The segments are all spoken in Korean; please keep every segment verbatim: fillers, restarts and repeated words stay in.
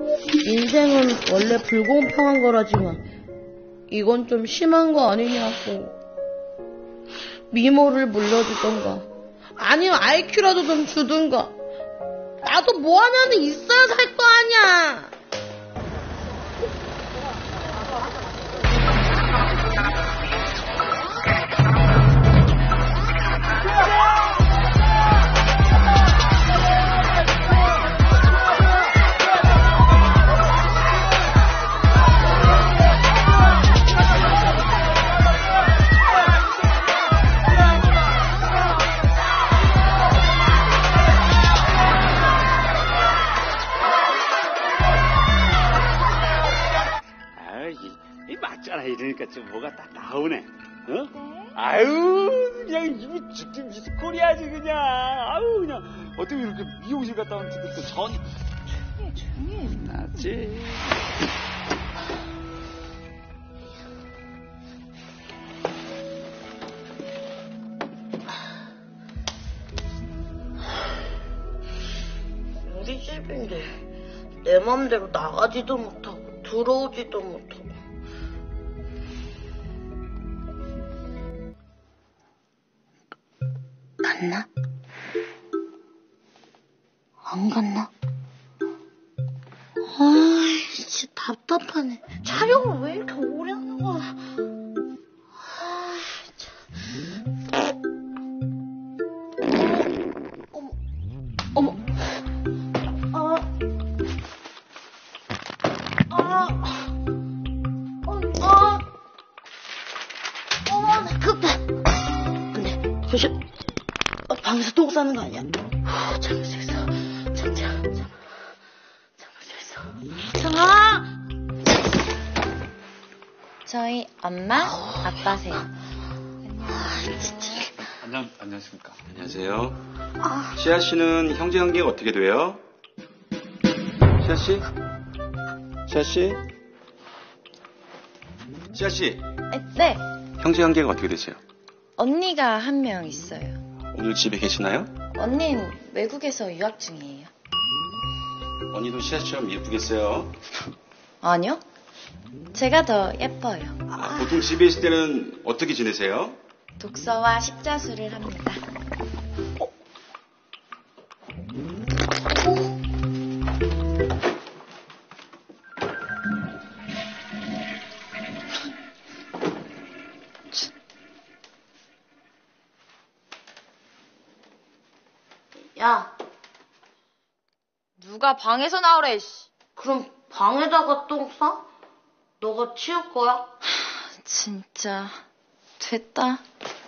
인생은 원래 불공평한 거라지만 이건 좀 심한 거 아니냐고. 미모를 물려주던가 아니면 아이큐라도 좀 주든가. 나도 뭐 하나는 있어야 살 거 아니야. 이러니까 좀 뭐가 딱 나오네. 어? 네? 아유, 그냥 이미 죽긴 미스코리아지 그냥. 아유, 그냥 어떻게 이렇게 미용실 갔다 온 집에 또 전이. 조용히, 조용히. 나지. 우리 집인데 내 맘대로 나가지도 못하고 들어오지도 못하고. 갔나? 안 갔나? 아이, 진짜 답답하네. 촬영을 왜 이렇게 오래 하는 거야? 아이, 참. 어머, 어머, 어머. 아, 아, 어, 아, 어머, 나 급해. 근데, 조심. 어, 방에서 똥 싸는 거 아니야? 후, 참을 수 있어. 참자, 참. 참을 수 있어. 참아! 저희 엄마, 아빠세요. 아, 진짜. 안녕, 안녕하십니까. 안녕하세요. 아. 시아 씨는 형제 관계가 어떻게 돼요? 시아 씨? 시아 씨? 시아 씨? 네, 형제 관계가 어떻게 되세요? 언니가 한 명 있어요. 오늘 집에 계시나요? 언니는 외국에서 유학 중이에요. 언니도 시아 씨처럼 예쁘겠어요? 아니요, 제가 더 예뻐요. 아, 보통 집에 있을 때는 어떻게 지내세요? 독서와 십자수를 합니다. 어? 야, 누가 방에서 나오래, 씨. 그럼 방에다가 똥 싸? 너가 치울 거야? 진짜 됐다.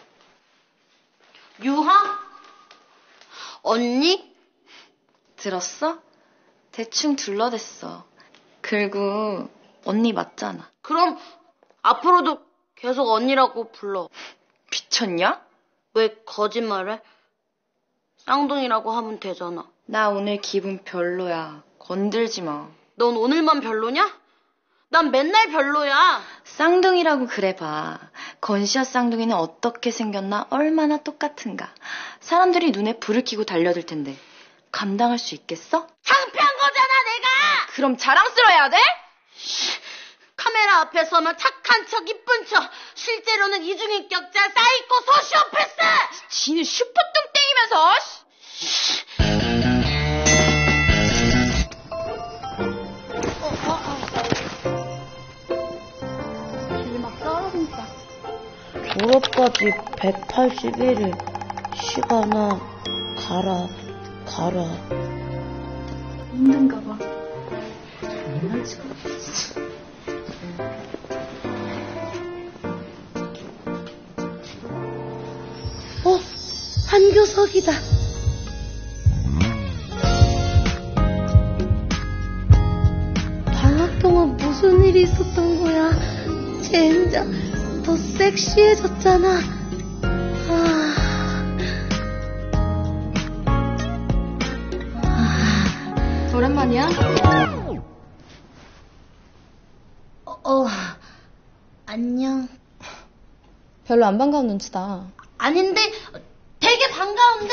유하? 언니? 들었어? 대충 둘러댔어. 그리고 언니 맞잖아. 그럼 앞으로도 계속 언니라고 불러. 미쳤냐? 왜 거짓말해? 쌍둥이라고 하면 되잖아. 나 오늘 기분 별로야. 건들지 마. 넌 오늘만 별로냐? 난 맨날 별로야. 쌍둥이라고 그래봐. 건시아 쌍둥이는 어떻게 생겼나 얼마나 똑같은가. 사람들이 눈에 불을 켜고 달려들 텐데 감당할 수 있겠어? 창피한 거잖아 내가. 그럼 자랑스러워야 돼? 카메라 앞에 서면 착한 척 이쁜 척, 실제로는 이중인격자 사이코 소시오패스. 지는 슈퍼뚱땡이면서. 졸업까지 백팔십일 일. 시간아 가라 가라. 힘든가 봐. 정말 지금. 어? 한교석이다. 방학 동안 무슨 일이 있었던 거야? 젠장 더 섹시해졌잖아. 아... 아... 오랜만이야? 어, 어, 안녕. 별로 안 반가운 눈치다. 아닌데 되게 반가운데.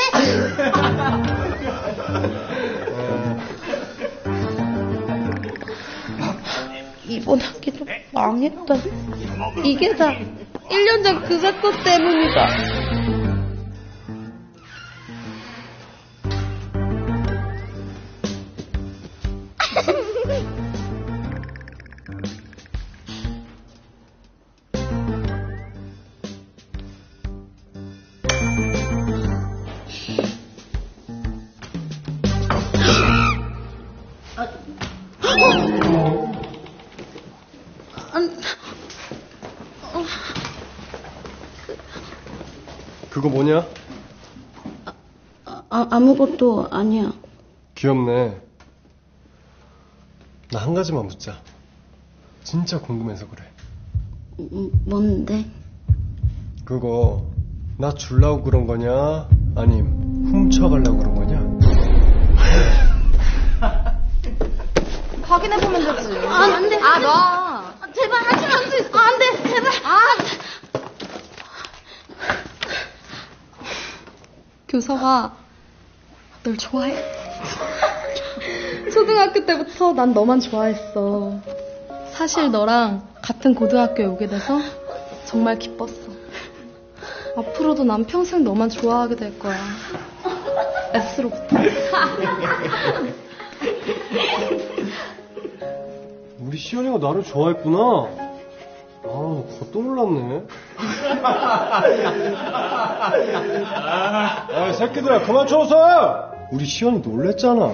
이번 학기도 망했다. 이게 다 일 년 전 그 사건 때문이다. 그거 뭐냐? 아, 아, 아무것도 아니야. 귀엽네. 나 한 가지만 묻자. 진짜 궁금해서 그래. 음, 뭔데? 그거 나 줄라고 그런 거냐? 아님 훔쳐가려고 그런 거냐? 확인해보면 되지. 아, 안 돼. 아, 너. 아, 제발 하지 마. 아, 안 돼. 제발. 아. 교서가 널 좋아해. 초등학교 때부터 난 너만 좋아했어. 사실 너랑 같은 고등학교에 오게 돼서 정말 기뻤어. 앞으로도 난 평생 너만 좋아하게 될 거야. S로부터. 우리 시연이가 나를 좋아했구나. 아, 그것도 몰랐네. 아, 새끼들아, 그만 쳐서! 우리 시연이 놀랬잖아.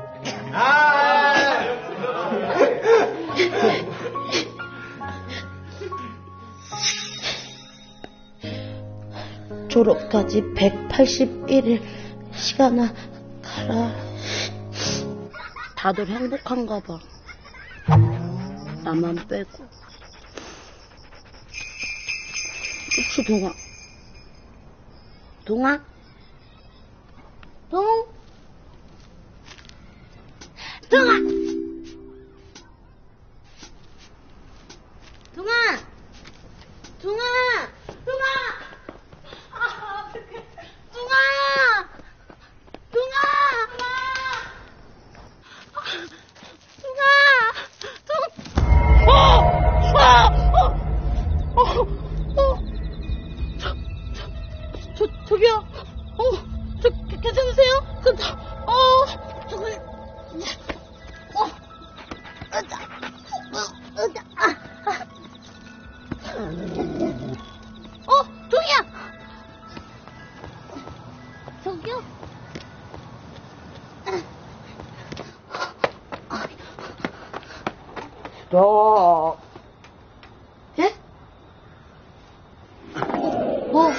졸업까지 백팔십일 일 시간아 가라. 다들 행복한가 봐. 나만 빼고. 그치, 동아? 동아? 동? 동아! 동아! 동아! 동아! 아, 어떡해. 동아! 동아! 동아! 동, 어! 어! 어! 어! 저, 저, 저, 저기요. 어, 저, 괜찮으세요? 그, 어, 저기, 어, 으다, 으, 으다, 아, 아. 어, 동이야! 저기요? 너. 예? 뭐?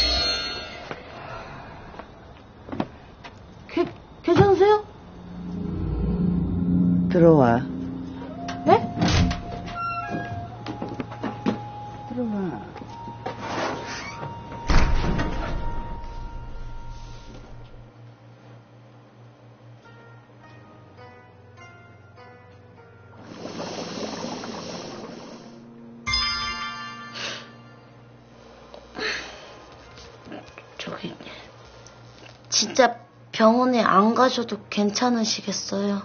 개, 괜찮으세요? 들어와. 네? 들어와. 저기, 진짜 병원에 안 가셔도 괜찮으시겠어요?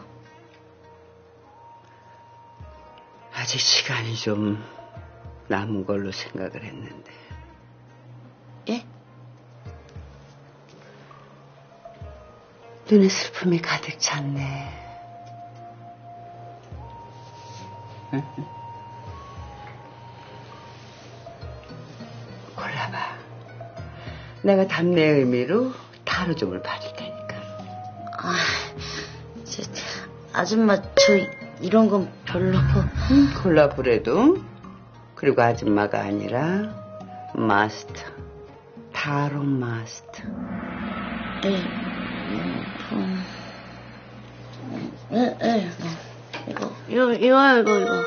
아직 시간이 좀 남은 걸로 생각을 했는데. 예? 눈에 슬픔이 가득 찼네. 골라봐. 내가 답례의 의미로 타로 점을 받을 테니까. 아, 저, 아줌마, 저 이런 건 별로. 응, 골라보래도. 그리고 아줌마가 아니라 마스터. 타로 마스터. 예, 음, 예, 예. 이거, 이거, 이거요, 이거, 이거.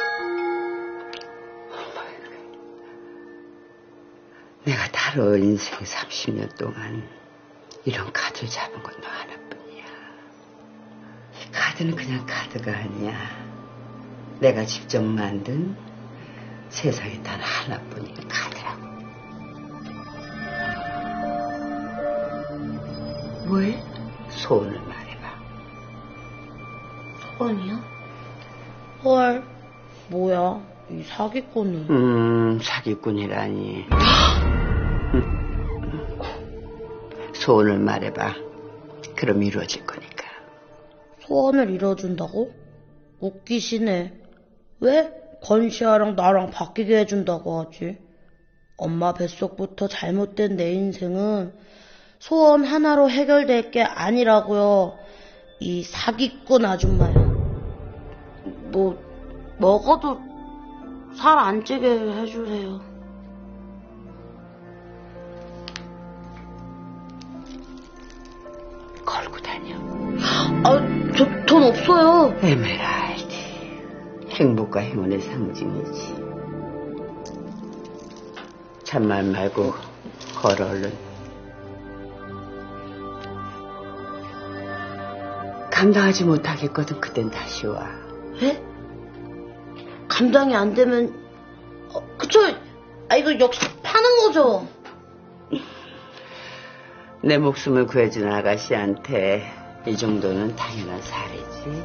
내가 타로 인생 삼십 년 동안 이런 카드를 잡은 건 너 하나뿐이야. 이 카드는 그냥 카드가 아니야. 내가 직접 만든 세상에 단 하나뿐인 카드라고. 뭐해? 소원을 말해봐. 소원이요? 헐. 뭐야, 이 사기꾼은. 음, 사기꾼이라니. 소원을 말해봐. 그럼 이루어질 거니까. 소원을 이뤄준다고? 웃기시네. 왜 건시아랑 나랑 바뀌게 해준다고 하지? 엄마 뱃속부터 잘못된 내 인생은 소원 하나로 해결될 게 아니라고요. 이 사기꾼 아줌마야. 뭐 먹어도 살 안 찌게 해주세요. 걸고 다녀. 아, 저 돈 없어요. 에메랄드. 행복과 행운의 상징이지. 참말 말고 걸어 얼른. 감당하지 못하겠거든. 그땐 다시 와. 예? 감당이 안 되면 어, 그쵸? 아 이거 역시 파는 거죠? 내 목숨을 구해준 아가씨한테 이 정도는 당연한 사례지.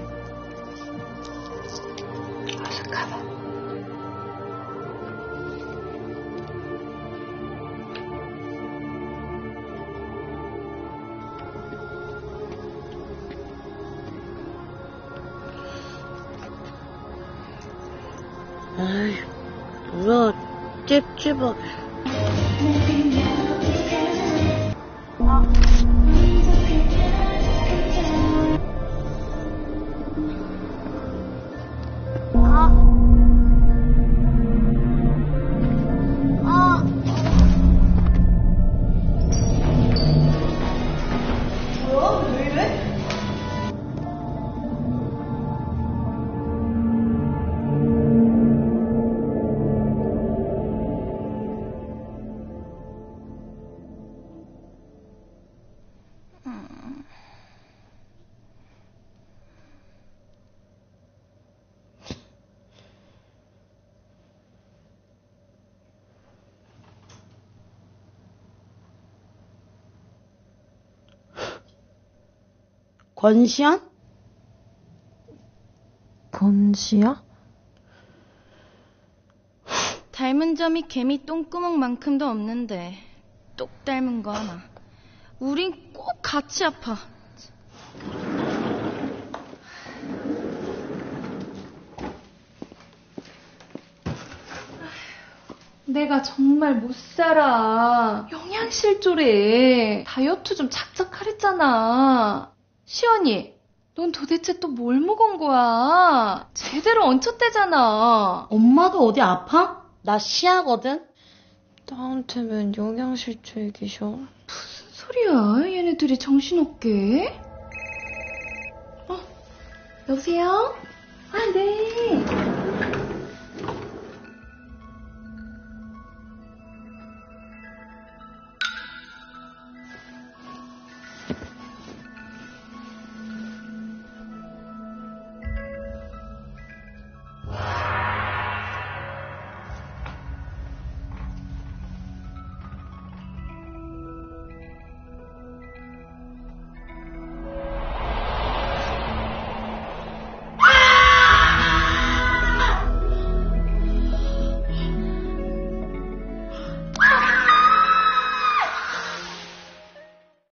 어서 가봐. 아이, 뭐야, 찝찝하게. 권시안? 건시야? 닮은 점이 개미 똥구멍만큼도 없는데 똑 닮은 거 하나. 우린 꼭 같이 아파. 내가 정말 못 살아. 영양실조래. 다이어트 좀 작작 하랬잖아. 시연이, 넌 도대체 또 뭘 먹은 거야? 제대로 얹혔대잖아. 엄마도 어디 아파? 나 시아거든? 나한테 웬 영양실조 얘기셔? 무슨 소리야? 얘네들이 정신없게. 어, 여보세요? 아, 네.